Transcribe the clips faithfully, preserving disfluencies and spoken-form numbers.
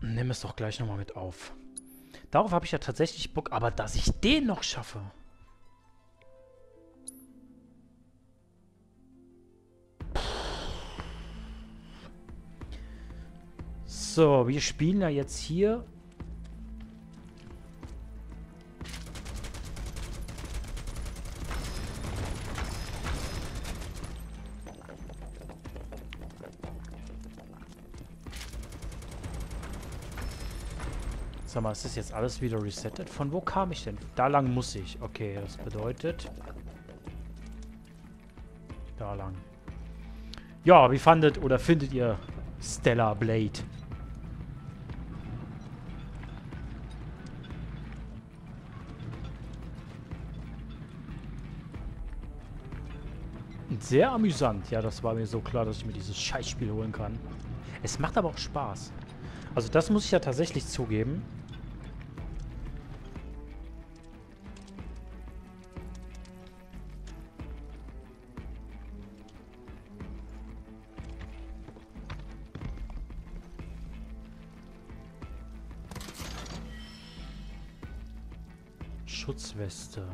Nimm es doch gleich nochmal mit auf. Darauf habe ich ja tatsächlich Bock, aber dass ich den noch schaffe. So, wir spielen ja jetzt hier. Sag mal, ist das jetzt alles wieder resettet? Von wo kam ich denn? Da lang muss ich. Okay, das bedeutet... Da lang. Ja, wie fandet oder findet ihr Stellar Blade? Sehr amüsant. Ja, das war mir so klar, dass ich mir dieses Scheißspiel holen kann. Es macht aber auch Spaß. Also das muss ich ja tatsächlich zugeben. Schutzweste.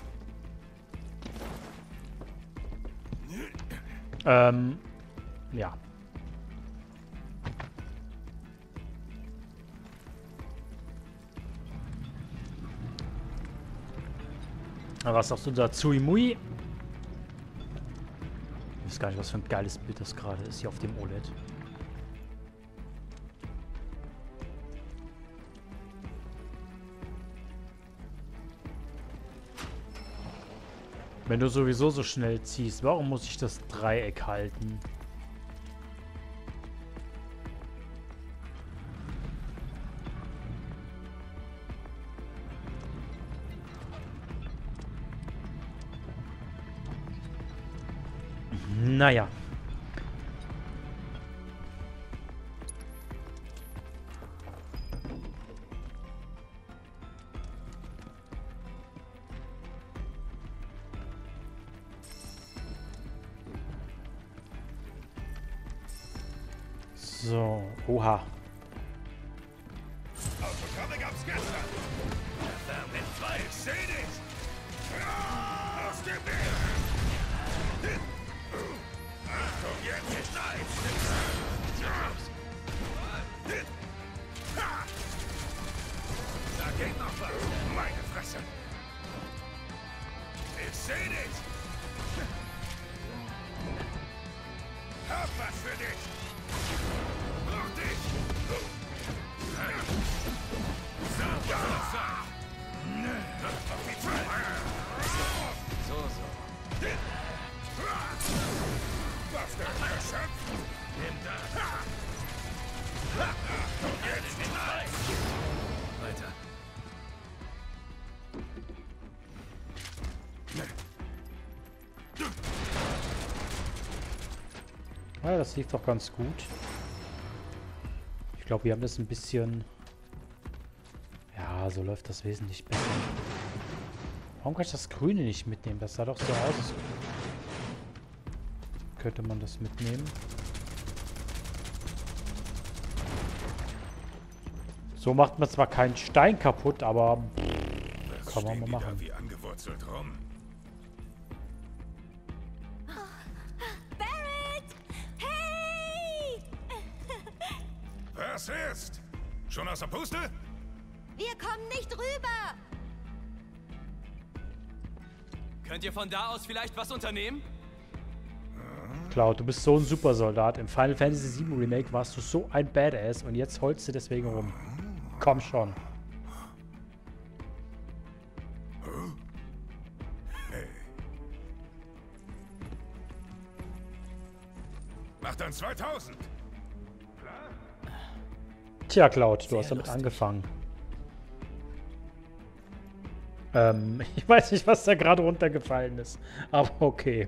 Ähm, ja. Was sagst du dazu, Imui? Ich weiß gar nicht, was für ein geiles Bild das gerade ist hier auf dem O L E D. Wenn du sowieso so schnell ziehst, warum muss ich das Dreieck halten? Naja. So, oha. Autogramme gab's gestern. Mit zwei. Ich seh dich. Aus dem Weg. Achtung, jetzt schneit's. Da geht noch was. Meine Fresse. Ich seh dich. Hab was für dich. Brauch dich. So, so, so. So, so. Was denn, Herr Schöpf? Nimm das. Jetzt den Hals. Weiter. Ja, das lief doch ganz gut. Ich glaube, wir haben das ein bisschen... Ja, so läuft das wesentlich besser. Warum kann ich das Grüne nicht mitnehmen? Das sah doch so aus, als könnte man das mitnehmen. So macht man zwar keinen Stein kaputt, aber pff, kann man mal machen. Wie angewurzelt rum. Barrett! Hey! Was ist? Schon aus der Puste? Wir kommen nicht rüber! Könnt ihr von da aus vielleicht was unternehmen? Cloud, du bist so ein Supersoldat. Im Final Fantasy sieben Remake warst du so ein Badass und jetzt holst du deswegen rum. Komm schon. Hey. Mach dann zweitausend. Tja, Cloud, du Sehr hast damit lustig. angefangen. Ähm, ich weiß nicht, was da gerade runtergefallen ist. Aber okay.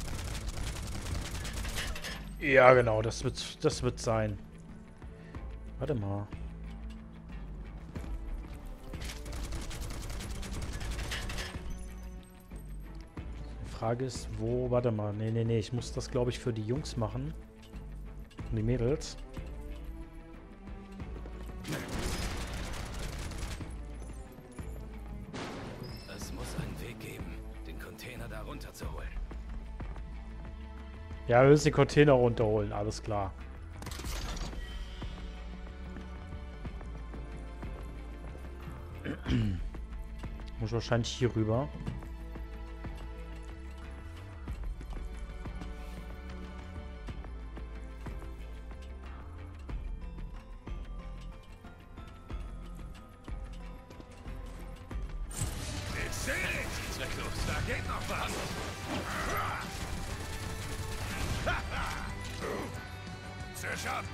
Ja, genau, das wird, das wird sein. Warte mal. Die Frage ist, wo... Warte mal. Nee, nee, nee. Ich muss das, glaube ich, für die Jungs machen. Und die Mädels. Es muss einen Weg geben, den Container da runterzuholen. Ja, wir müssen die Container runterholen. Alles klar. Muss wahrscheinlich hier rüber. Ich sehe dich! Zwecklos. Da geht noch was! Zisch ab!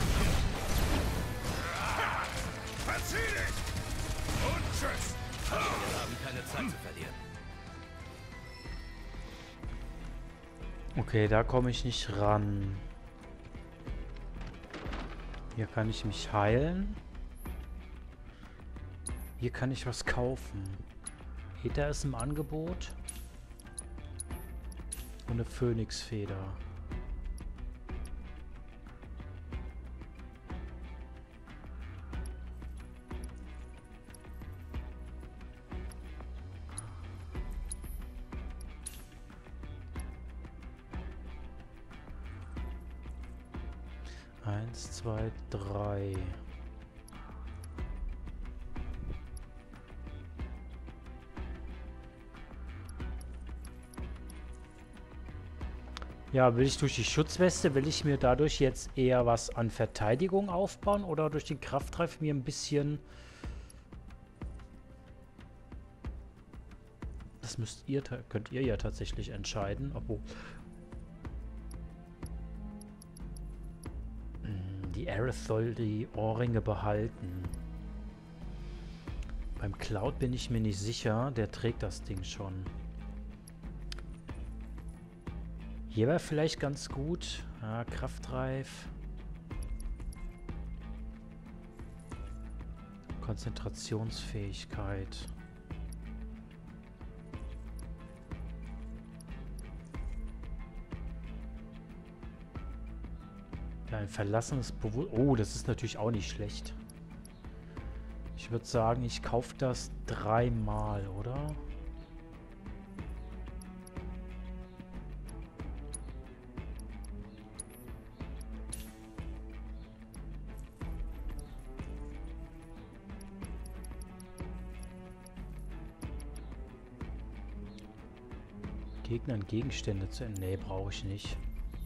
Verzieh dich! Und tschüss! Wir haben keine Zeit zu verlieren. Okay, da komme ich nicht ran. Hier kann ich mich heilen. Hier kann ich was kaufen. Ether ist im Angebot. Und eine Phönixfeder. Eins, zwei, drei. Ja, will ich durch die Schutzweste, will ich mir dadurch jetzt eher was an Verteidigung aufbauen oder durch den Kraftreif mir ein bisschen... Das müsst ihr, könnt ihr ja tatsächlich entscheiden, obwohl... Die Aerith soll die Ohrringe behalten. Beim Cloud bin ich mir nicht sicher. Der trägt das Ding schon. Hier wäre vielleicht ganz gut. Ja, Kraftreif. Konzentrationsfähigkeit. Ja, ein verlassenes Bewusstsein. Oh, das ist natürlich auch nicht schlecht. Ich würde sagen, ich kaufe das dreimal, oder? Gegnern Gegenstände zu... Nee, brauche ich nicht.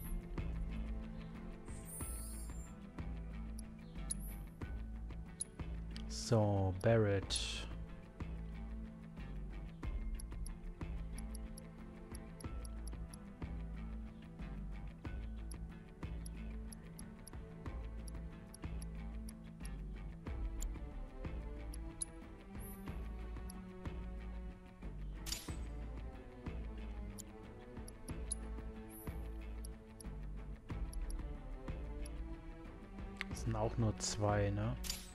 So, Barrett. Das sind auch nur zwei, ne?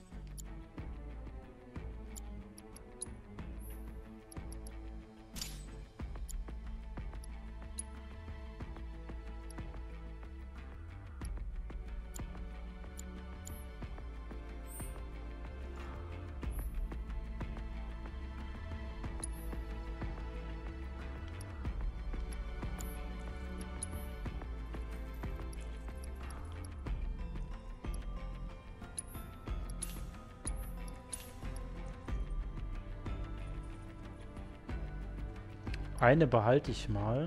Eine behalte ich mal.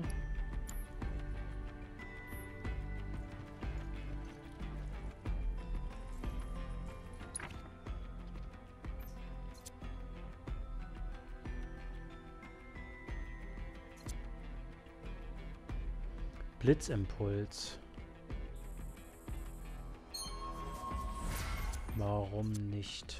Blitzimpuls. Warum nicht?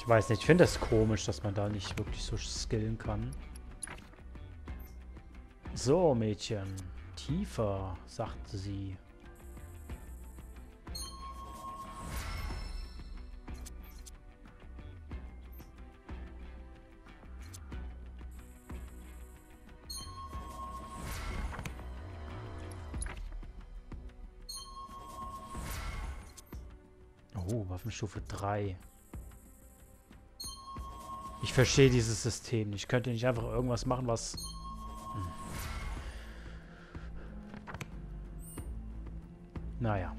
Ich weiß nicht, ich finde es komisch, dass man da nicht wirklich so skillen kann. So, Mädchen. Tiefer, sagte sie. Oh, Waffenstufe drei. Ich verstehe dieses System nicht. Ich könnte nicht einfach irgendwas machen, was... Hm. Naja.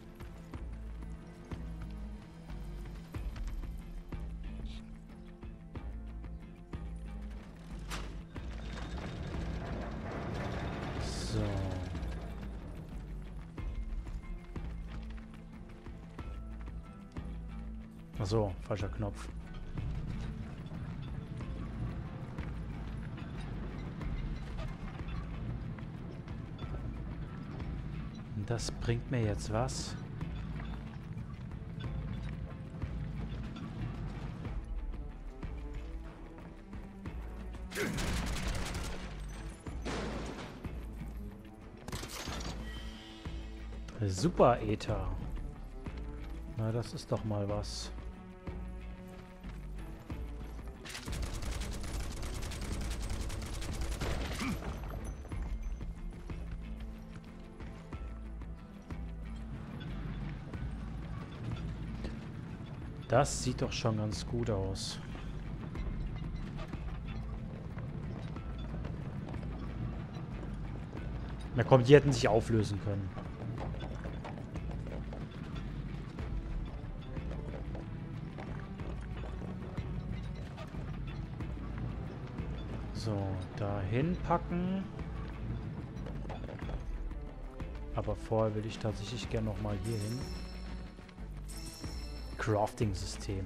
So. Ach so, falscher Knopf. Und das bringt mir jetzt was? Super Ether. Na, das ist doch mal was. Das sieht doch schon ganz gut aus. Na komm, die hätten sich auflösen können. So, dahin packen. Aber vorher will ich tatsächlich gerne noch mal hier hin. Crafting-System.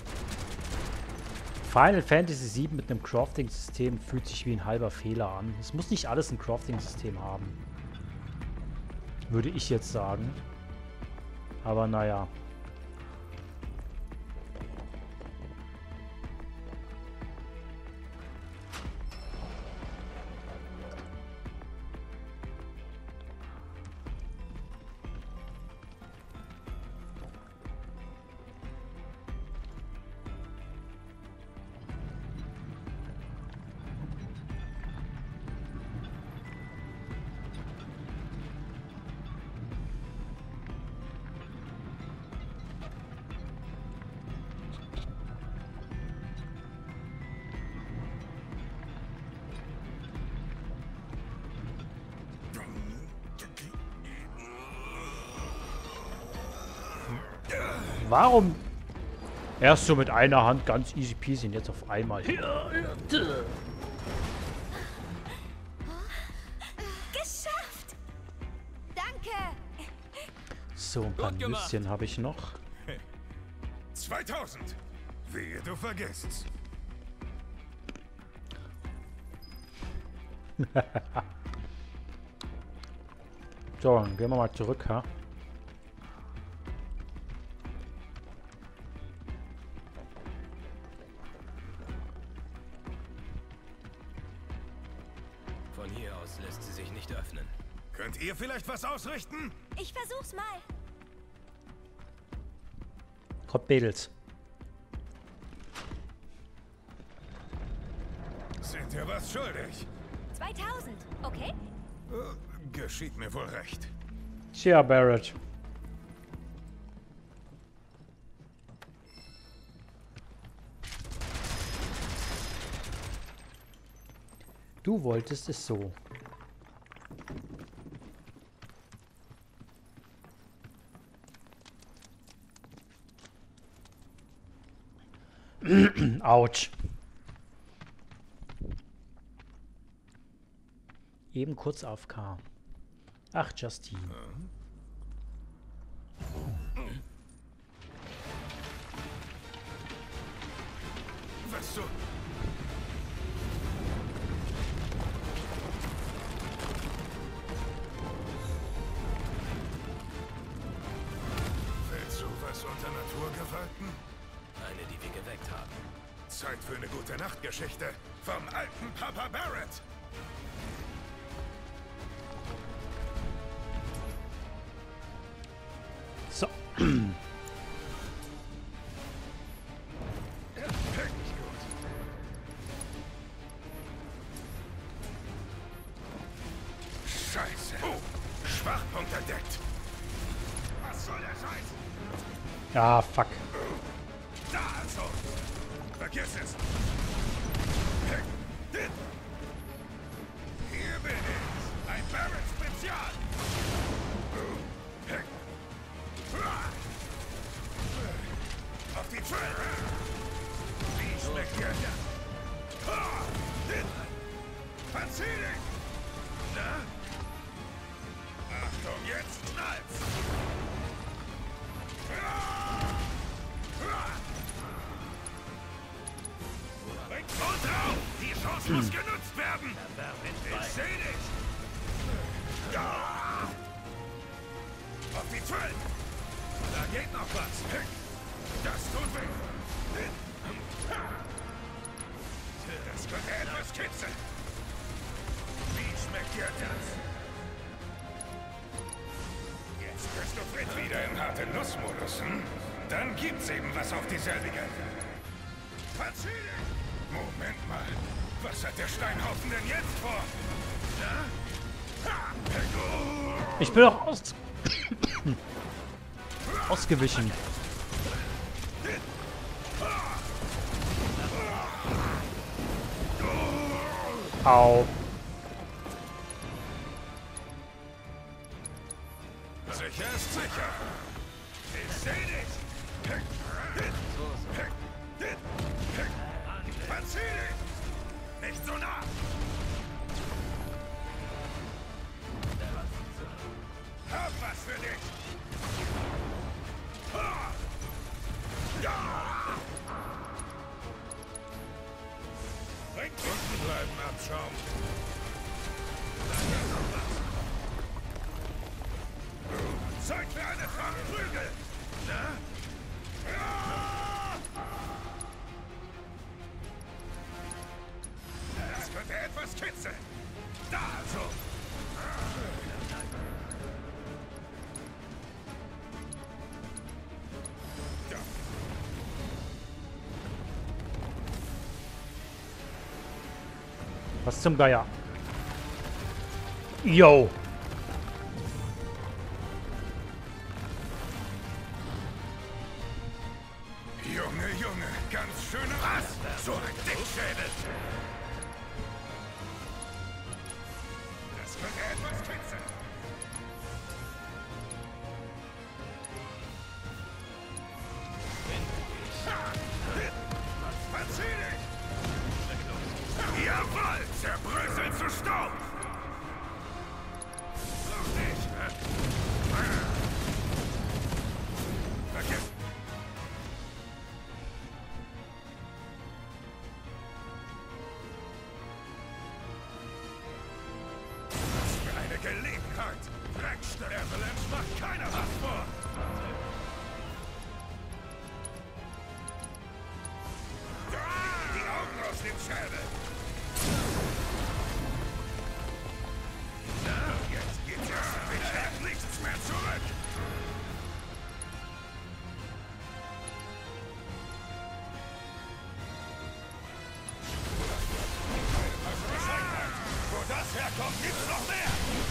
Final Fantasy sieben mit einem Crafting-System fühlt sich wie ein halber Fehler an. Es muss nicht alles ein Crafting-System haben. Würde ich jetzt sagen. Aber naja. Warum? Erst so mit einer Hand ganz easy peasy und jetzt auf einmal. Geschafft! Danke! So, ein paar Nüsschen habe ich noch. zweitausend. Wehe, du vergisst's. So, dann gehen wir mal zurück, ha? Von hier aus lässt sie sich nicht öffnen. Könnt ihr vielleicht was ausrichten? Ich versuch's mal. Kommt Mädels. Sind ihr was schuldig? zweitausend, okay? Äh, geschieht mir wohl recht. Tja, Barrett. Du wolltest es so. Autsch. Eben kurz A F K. Ach, Justine. Was so? Fällt sowas unter Naturgewalten? Eine, die wir geweckt haben. Zeit für eine gute Nachtgeschichte vom alten Papa Barrett. So. Scheiße. Oh, Schwachpunkt entdeckt. Was soll der Scheiß? Ja, fuck. Da also. Vergiss es. Hier bin ich. Ein Barrett Spezial. Auf die Tür. Wie schmeckt dir das? Verzieh dich. Na? Achtung, jetzt knallt's. Und drauf! Die Chance muss genutzt werden! Ich seh dich! Ja! Auf die zwölf! Da geht noch was! Das tut weh! Das könnte etwas kitzeln! Wie schmeckt dir das? Jetzt bist du fit wieder im harte Nussmodus, hm? Dann gibt's eben was auf dieselbige. Verzieh dich! Moment mal. Was hat der Steinhaufen denn jetzt vor? Na? Ha! Ich bin doch aus ausgewichen. Au. Sicher ist sicher. Ich seh dich. Verzieh dich! Nicht so nah! Hab was für dich! Ja! Unten bleiben, Abschaum! Da geht noch was! Zeig mir eine Tracht Prügel! Na? Ja! Das könnte etwas kitzeln. Da also. Ja. Was zum Geier? Yo. Junge, Junge, ganz schöne was? So ein Dickschädel. Das könnte etwas kitzeln. Verzieh dich! Jawohl, zerbröseln zu Staub! Noch nicht, hä? Vergiss! Was für eine Gelegenheit! Dreckstück! Avalanche macht keiner was vor! Die Augen aus dem Schädel! Na, jetzt geht's erst ein bisschen nichts mehr zurück! Wo das herkommt, gibt's noch mehr!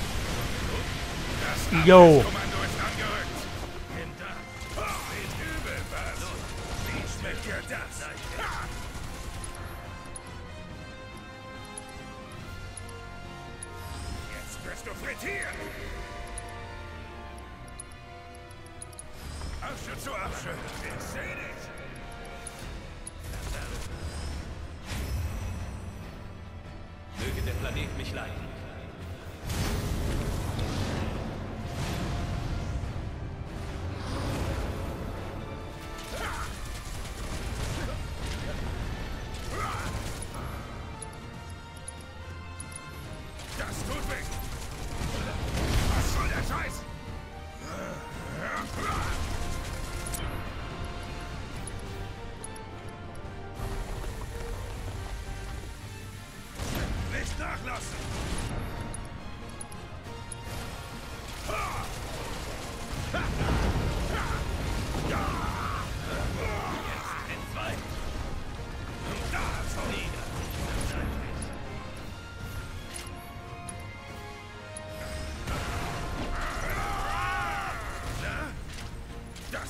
Das Yo. Kommando ist angerückt! Hinter! Oh, wie übel, was? Wie schmeckt dir das? Ha! Jetzt wirst du frittiert! Asche zu Asche! Ich seh dich! Möge der Planet mich leiten. Das tut weh! Was soll der Scheiß?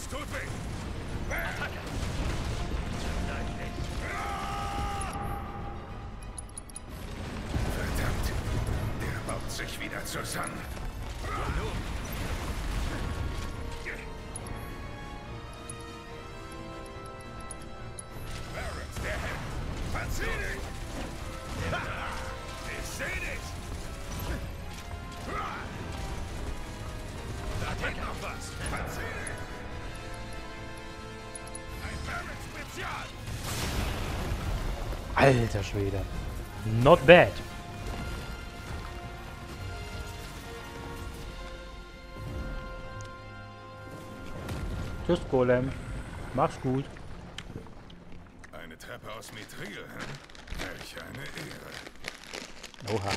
Das tut weh. Attacke. Verdammt. Der baut sich wieder zusammen. Barrett, der Held. Verzieh dich. Ich seh dich. Da geht noch was. Verzieh dich. Ein Barrett-Spezial. Alter Schwede. Not bad. Tschüss, Golem. Mach's gut. Eine Treppe aus Mithril, hm? Welch eine Ehre. Oha.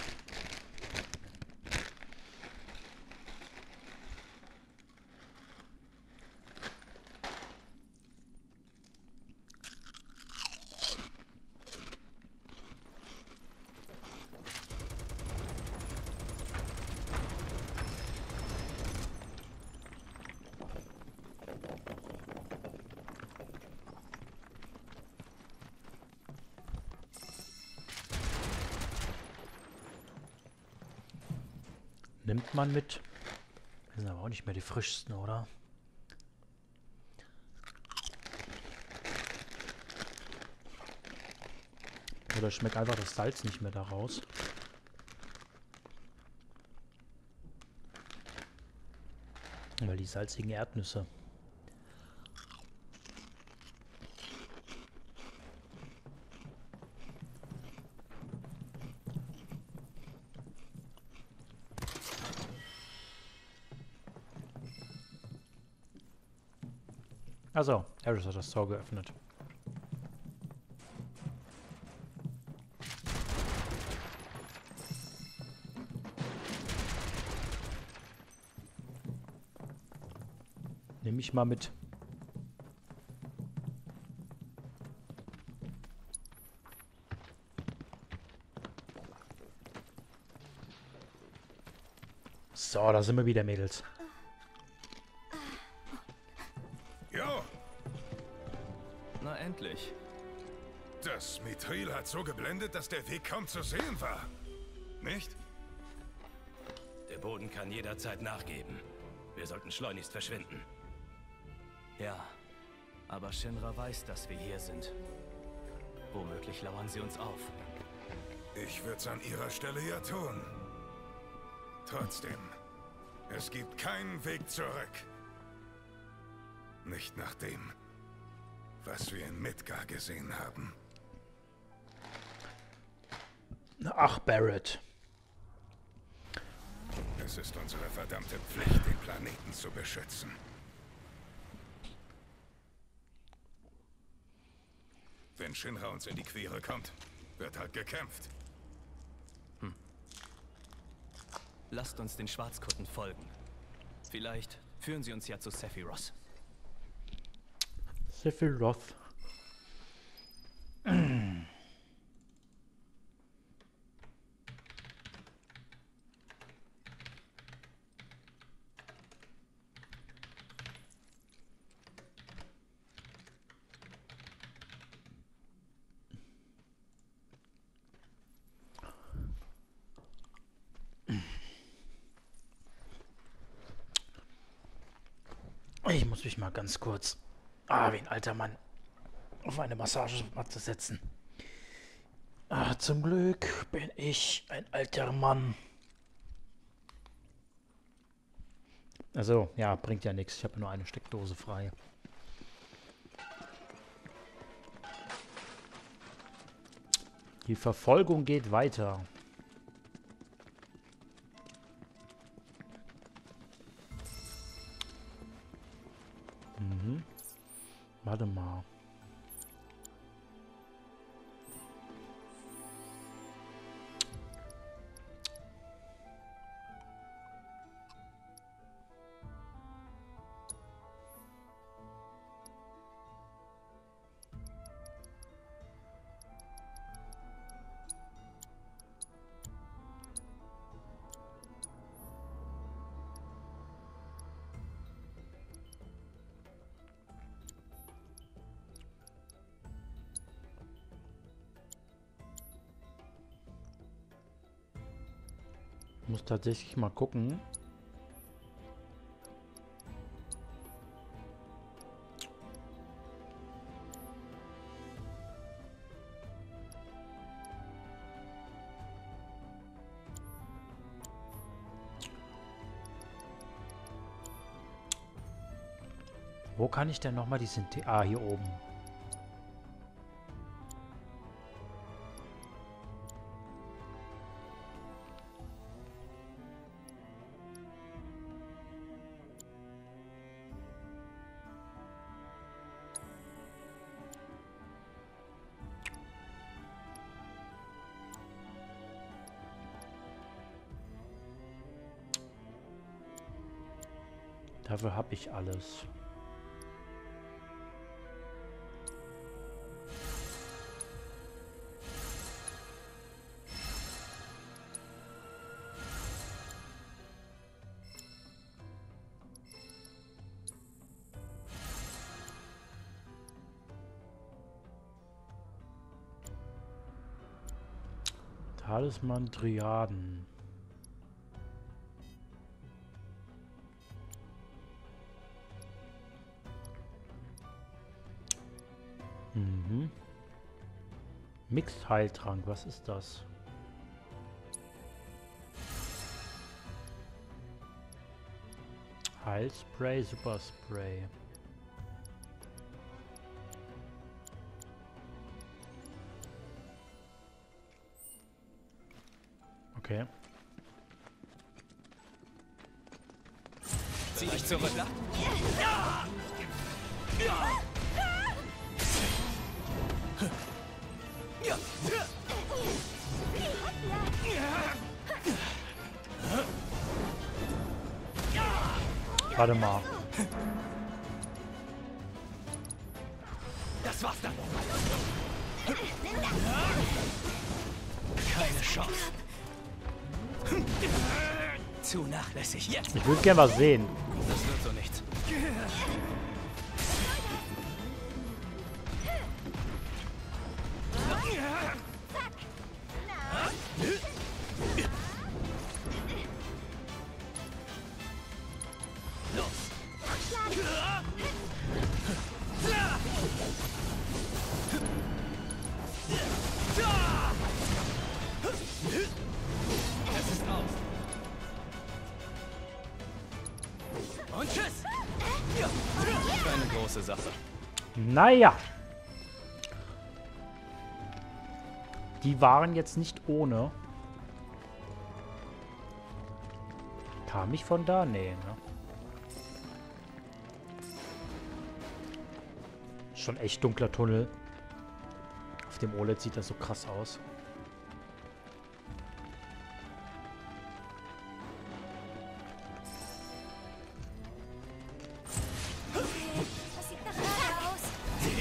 Nimmt man mit. Das sind aber auch nicht mehr die frischsten, oder? Oder schmeckt einfach das Salz nicht mehr daraus. Weil die salzigen Erdnüsse. Also, Harris hat das Tor geöffnet. Nehme ich mal mit. So, da sind wir wieder, Mädels. Jo, Na endlich. das Mithril hat so geblendet, dass der Weg kaum zu sehen war. Nicht? Der Boden kann jederzeit nachgeben. Wir sollten schleunigst verschwinden. Ja, aber Shinra weiß, dass wir hier sind. Womöglich lauern sie uns auf. Ich würde es an ihrer Stelle ja tun. Trotzdem, es gibt keinen Weg zurück. Nicht nach dem, was wir in Midgar gesehen haben. Ach, Barrett. Es ist unsere verdammte Pflicht, den Planeten zu beschützen. Wenn Shinra uns in die Quere kommt, wird halt gekämpft. Lasst uns den Schwarzkutten folgen. Vielleicht führen sie uns ja zu Sephiroth. Sephiroth. Ich muss mich mal ganz kurz, ah, wie ein alter Mann, auf eine Massagematte setzen. Ah, zum Glück bin ich ein alter Mann. Also, ja, bringt ja nichts. Ich habe nur eine Steckdose frei. Die Verfolgung geht weiter. Mhm. Warte mal. Ich muss tatsächlich mal gucken. Wo kann ich denn nochmal die Synthe... Ah, hier oben. Dafür habe ich alles. Talisman Triaden. Mhm. Mixed Heiltrank, was ist das? Heilspray, Superspray. Okay. Zieh dich zurück. Warte mal. Das war's dann. Keine Chance. Zu nachlässig. Jetzt. Ich würde gerne was sehen. Das wird so nichts. Und tschüss! Keine große Sache. Naja. Die waren jetzt nicht ohne. Kam ich von da? Nee, ne? Schon echt dunkler Tunnel. Auf dem O L E D sieht das so krass aus. Das sieht nach Feuer aus.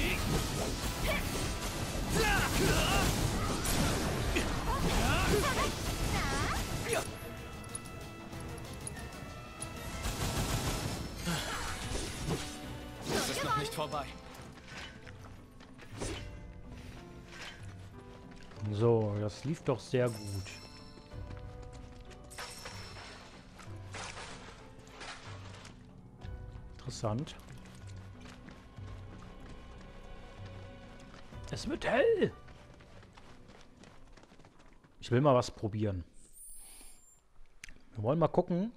Das ist noch nicht vorbei. So, das lief doch sehr gut. Interessant. Es wird hell. Ich will mal was probieren. Wir wollen mal gucken.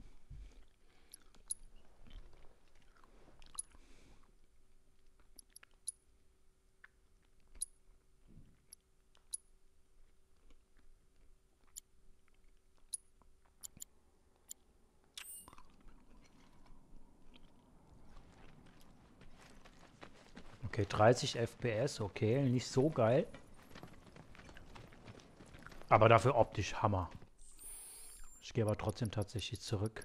Okay, dreißig F P S, okay, nicht so geil. Aber dafür optisch Hammer. Ich gehe aber trotzdem tatsächlich zurück.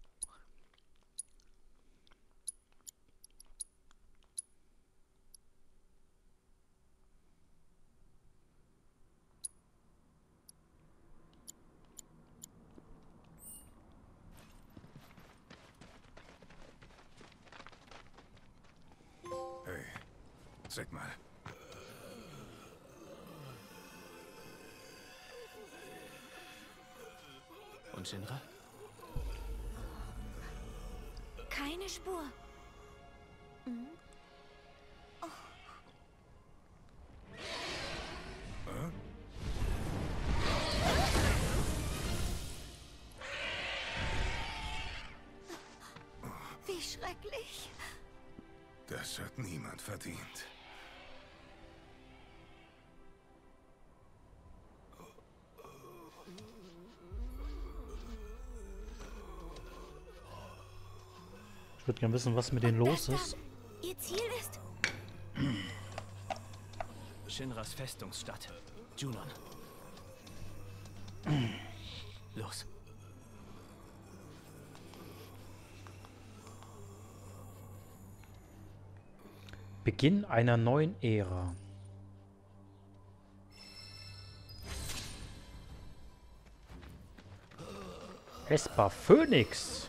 Hey, sag mal. Und Shinra? Keine Spur. Hm? Oh. Wie schrecklich. Das hat niemand verdient. Ich würde gerne wissen, was mit denen los Das ist. da, Ihr Ziel ist... Shinras Festungsstadt. Junon. Los. Beginn einer neuen Ära. Esper Phoenix.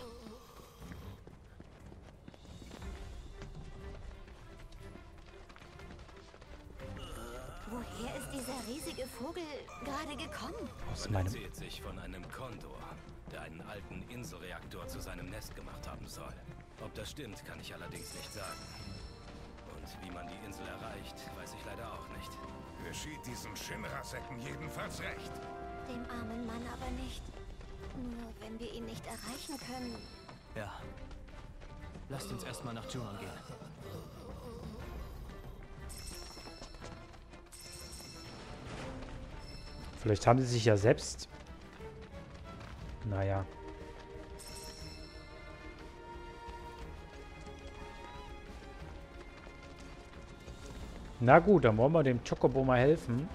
Woher ist dieser riesige Vogel gerade gekommen? Aus Man meinem... erzählt sich von einem Kondor, der einen alten Inselreaktor zu seinem Nest gemacht haben soll. Ob das stimmt, kann ich allerdings nicht sagen. Und wie man die Insel erreicht, weiß ich leider auch nicht. Geschieht diesen Shinra-Säcken jedenfalls recht. Dem armen Mann aber nicht. Nur wenn wir ihn nicht erreichen können. Ja. Lasst uns erstmal nach Junon gehen. Vielleicht haben sie sich ja selbst... Naja. Na gut, dann wollen wir dem Chocobo mal helfen.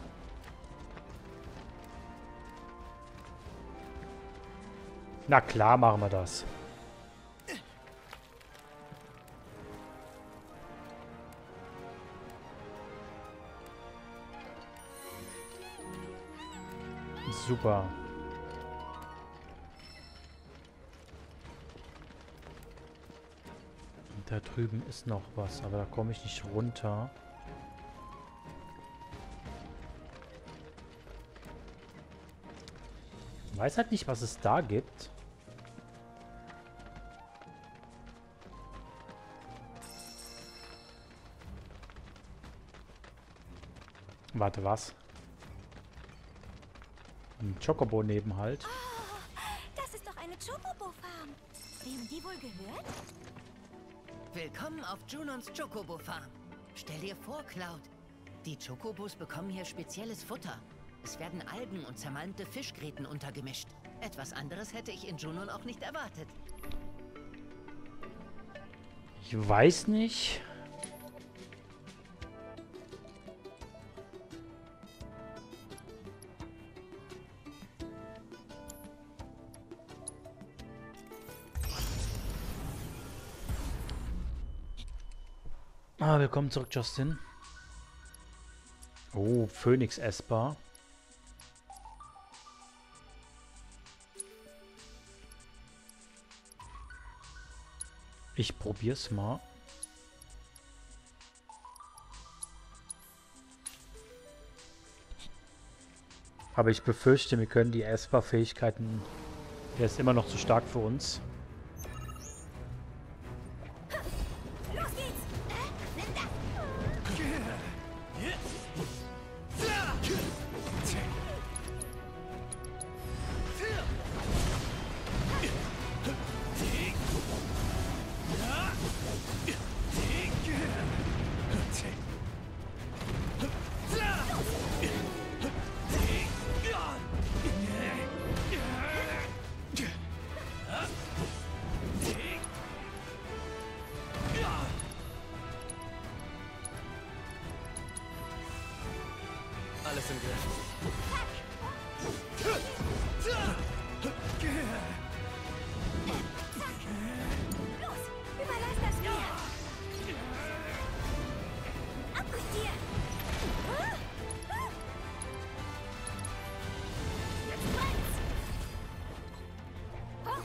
Na klar, machen wir das. Super. Und da drüben ist noch was, aber da komme ich nicht runter. Ich weiß halt nicht, was es da gibt. Warte, was? Ein Chocobo neben halt. Oh, das ist doch eine Chocobo-Farm. Wem die wohl gehört? Willkommen auf Junons Chocobo Farm. Stell dir vor, Cloud. Die Chocobos bekommen hier spezielles Futter. Es werden Algen und zermalmte Fischgräten untergemischt. Etwas anderes hätte ich in Junon auch nicht erwartet. Ich weiß nicht. Ah, willkommen zurück, Justin. Oh, Phoenix Esper. Ich probier's mal. Aber ich befürchte, wir können die Esper-Fähigkeiten... Der ist immer noch zu stark für uns. Los geht's! Äh, nimm das! Alles im Griff. Los, überlass das mir! Ab mit dir! Jetzt brennt's! Oh.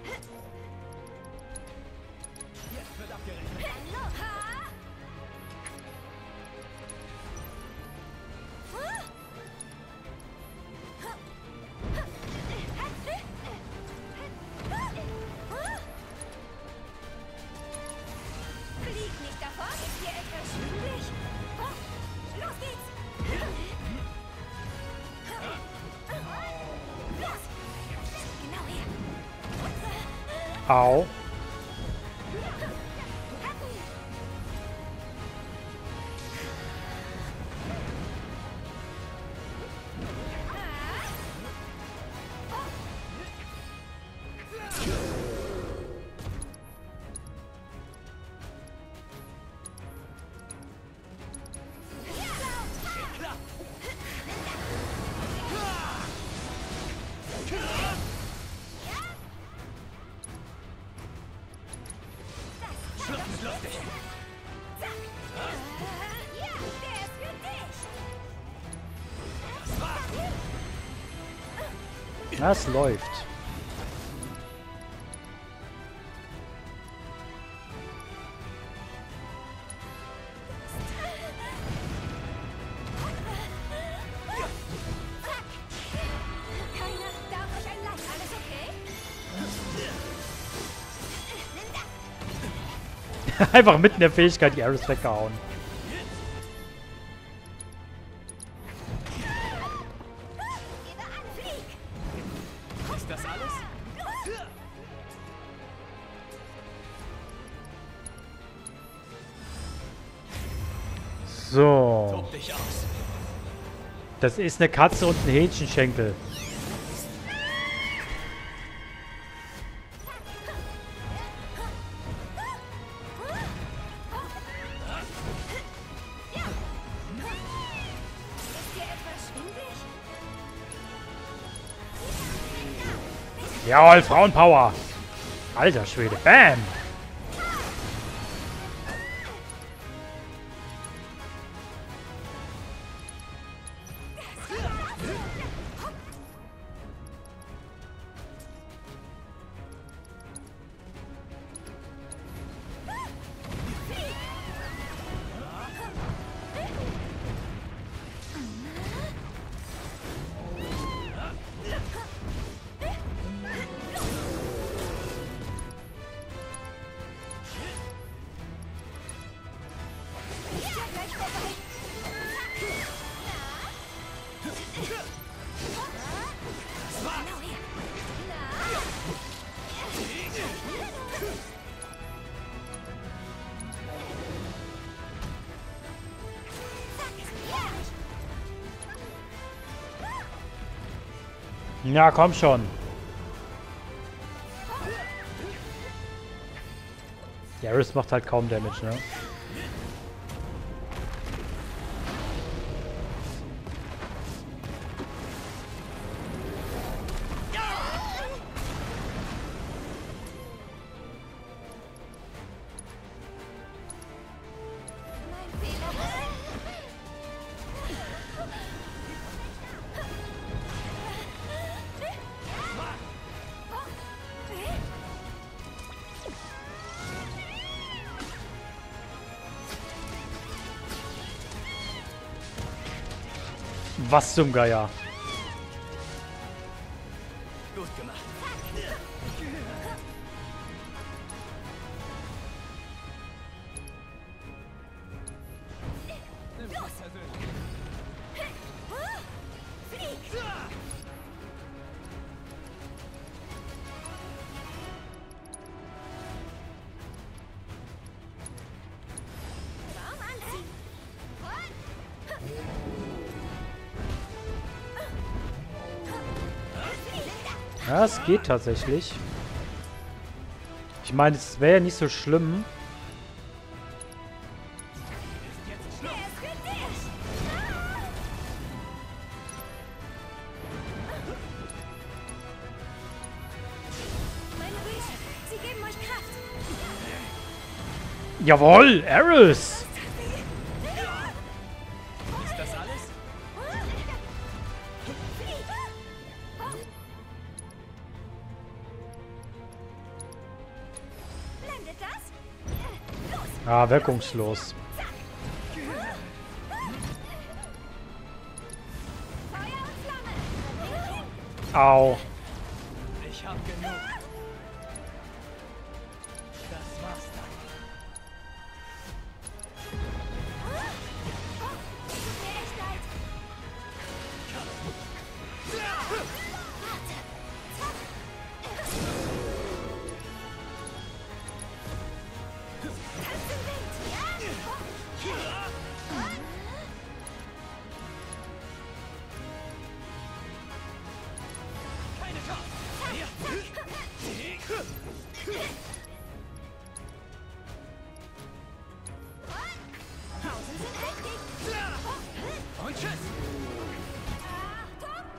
Jetzt wird abgerechnet. Hallo, ha? Au. Das läuft. Einfach mitten in der Fähigkeit die Ares weggehauen. Ist das alles? So. Tob dich aus. Das ist eine Katze und ein Hähnchenschenkel. Jawohl, Frauenpower. Alter Schwede. Bam. Ja, komm schon. Die Ares macht halt kaum Damage, ne? Was zum Geier? Gut gemacht. Ja, es geht tatsächlich. Ich meine, es wäre ja nicht so schlimm. Jawohl, Ares! Ist das alles? Ah, wirkungslos. Au. Ich hab genug. Das war's dann. sind mächtig. Und tschüss! Achtung!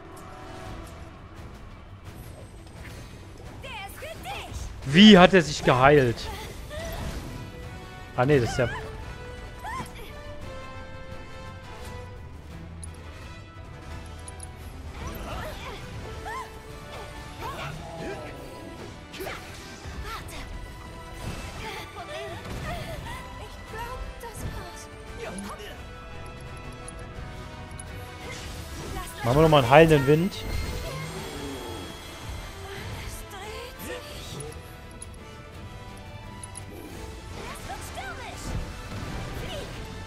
Der ist für dich. Wie hat er sich geheilt? Ah ne, das ist ja... Warte. Kein Problem. Ich glaube, das war's. Lasst euch Machen wir nochmal einen heilenden Wind. Es dreht sich. Es wird stürmisch. Flieg.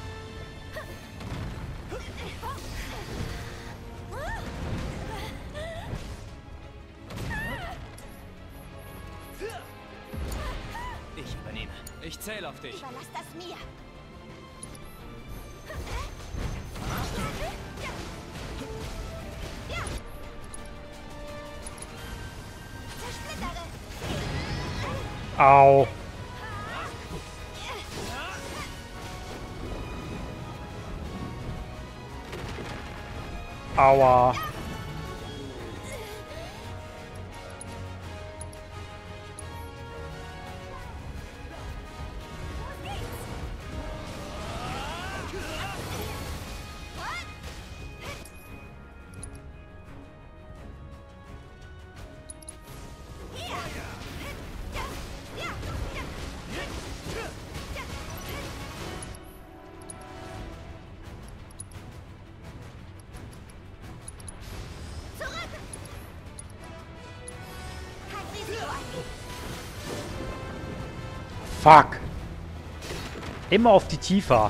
Ich übernehme. Ich zähle auf dich. Überlass das mir. Ja. Zersplittere. Au. Aua. Zurück! Kein Risiko eingehen. Fuck. Immer auf die Tiefer.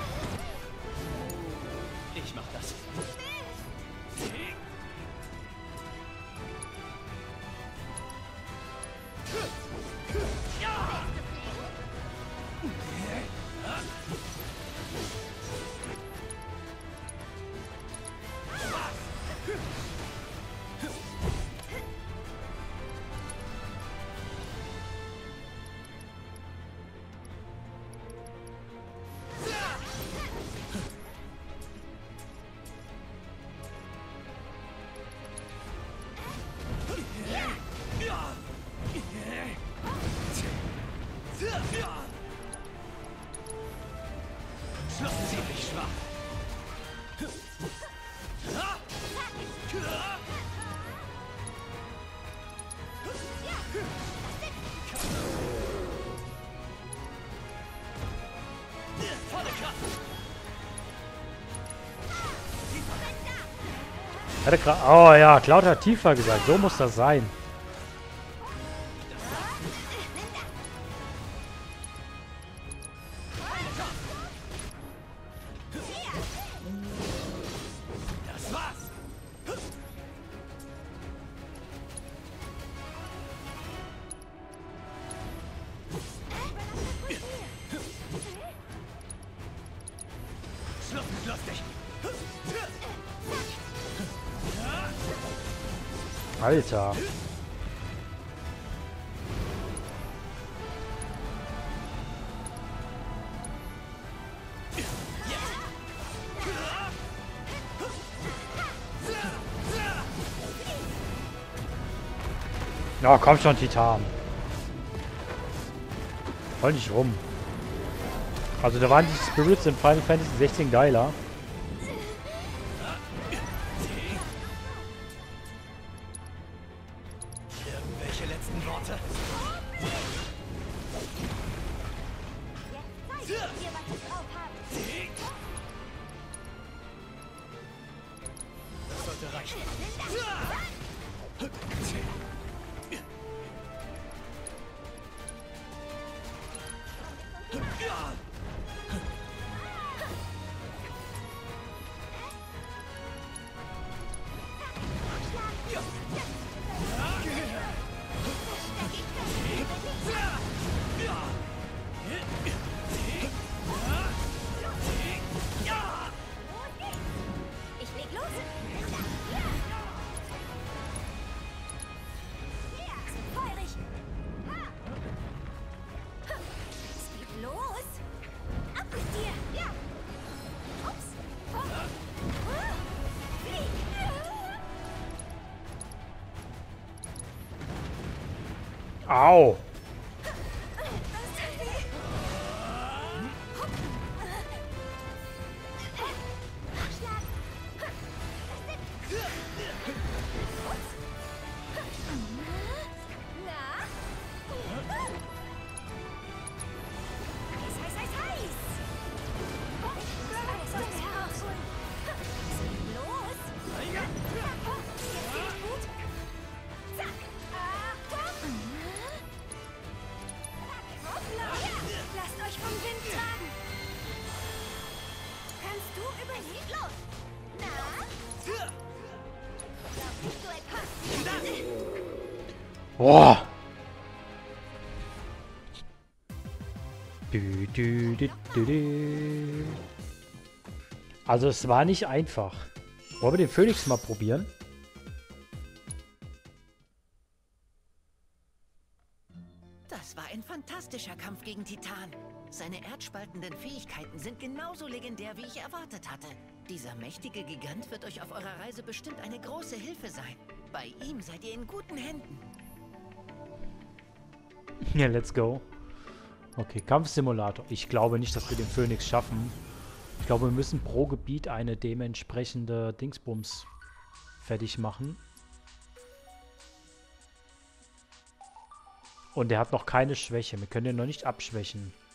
Ich mach das. Schluss ziemlich schwach. Volle Kraft. Hat er gra- Oh ja, Cloud hat tiefer gesagt. So muss das sein. Das war's. Schluss mit lustig. Alter. Ja, komm schon, Titan. Voll nicht rum. Also da waren die Spirits in Final Fantasy sechzehn geiler. Irgendwelche letzten Worte? Jetzt zeig ich dir, was ich drauf habe. Das sollte reichen. Ich leg los. Au! Boah! Du, du, du, du, du. Also es war nicht einfach. Wollen wir den Phönix mal probieren? Das war ein fantastischer Kampf gegen Titan. Seine erdspaltenden Fähigkeiten sind genauso legendär, wie ich erwartet hatte. Dieser mächtige Gigant wird euch auf eurer Reise bestimmt eine große Hilfe sein. Bei ihm seid ihr in guten Händen. Ja, let's go. Okay, Kampfsimulator. Ich glaube nicht, dass wir den Phönix schaffen. Ich glaube, wir müssen pro Gebiet eine dementsprechende Dingsbums fertig machen. Und der hat noch keine Schwäche. Wir können den noch nicht abschwächen.